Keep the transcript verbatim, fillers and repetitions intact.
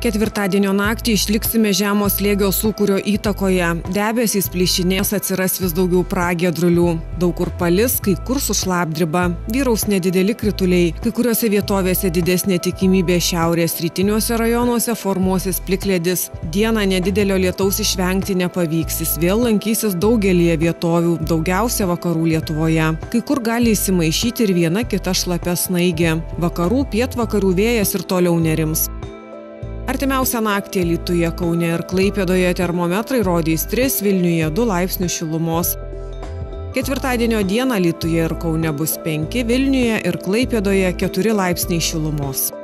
Ketvirtadienio naktį išliksime žemo slėgio sūkurio įtakoje. Debesys plyšinės, atsiras vis daugiau pragiedrulių. Daug kur palis, kai kur su šlapdriba. Vyraus nedideli krituliai. Kai kuriuose vietovėse didesnė tikimybė šiaurės rytiniuose rajonuose formuosis plikledis. Dieną nedidelio lietaus išvengti nepavyks. Jis vėl lankysis daugelyje vietovių, daugiausia vakarų Lietuvoje. Kai kur gali įsimaišyti ir viena kita šlapia snaigė. Vakarų, pietvakarių vėjas ir toliau nerims. Artimiausią naktį Alytuje, Kaune ir Klaipėdoje termometrai rodys tris, Vilniuje du laipsnius šilumos. Ketvirtadienio dieną Alytuje ir Kaune bus penki, Vilniuje ir Klaipėdoje keturi laipsniai šilumos.